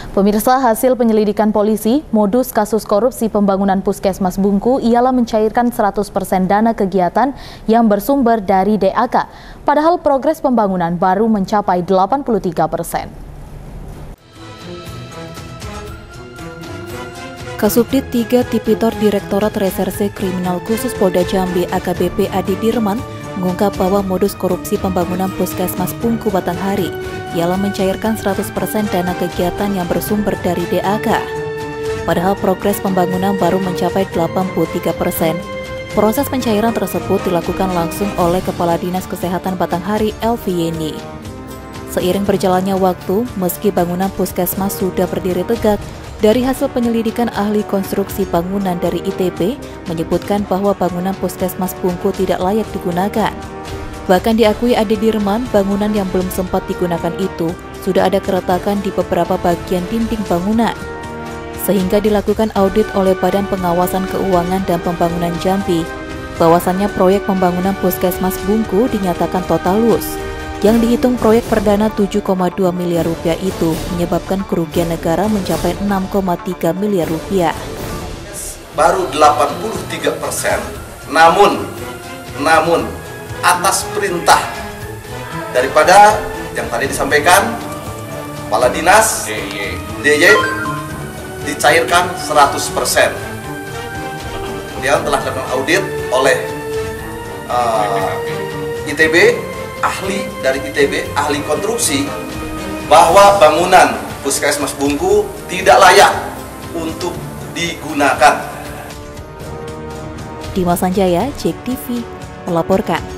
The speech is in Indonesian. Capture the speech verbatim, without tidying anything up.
Pemirsa, hasil penyelidikan polisi, modus kasus korupsi pembangunan Puskesmas Bungku ialah mencairkan seratus persen dana kegiatan yang bersumber dari D A K. Padahal progres pembangunan baru mencapai delapan puluh tiga persen. Kasubdit tiga Tipikor Direktorat Reserse Kriminal Khusus Polda Jambi A K B P Adi Dirman mengungkap bahwa modus korupsi pembangunan Puskesmas Bungku Batanghari ialah mencairkan seratus persen dana kegiatan yang bersumber dari D A K. Padahal progres pembangunan baru mencapai delapan puluh tiga persen. Proses pencairan tersebut dilakukan langsung oleh Kepala Dinas Kesehatan Batanghari Elvi Yeni. Seiring berjalannya waktu, meski bangunan Puskesmas sudah berdiri tegak, dari hasil penyelidikan ahli konstruksi bangunan dari I T B menyebutkan bahwa bangunan Puskesmas Bungku tidak layak digunakan. Bahkan diakui Adi Dirman, bangunan yang belum sempat digunakan itu sudah ada keretakan di beberapa bagian dinding bangunan. Sehingga dilakukan audit oleh Badan Pengawasan Keuangan dan Pembangunan Jambi, bahwasannya proyek pembangunan Puskesmas Bungku dinyatakan total loss. Yang dihitung proyek perdana tujuh koma dua miliar rupiah itu menyebabkan kerugian negara mencapai enam koma tiga miliar rupiah. Baru delapan puluh tiga persen, namun, namun atas perintah daripada yang tadi disampaikan Kepala Dinas D Y dicairkan seratus persen. Kemudian telah dilakukan audit oleh uh, I T B, ahli dari I T B, ahli konstruksi, bahwa bangunan Puskesmas Bungku tidak layak untuk digunakan. Dimas Sanjaya, Jek T V, melaporkan.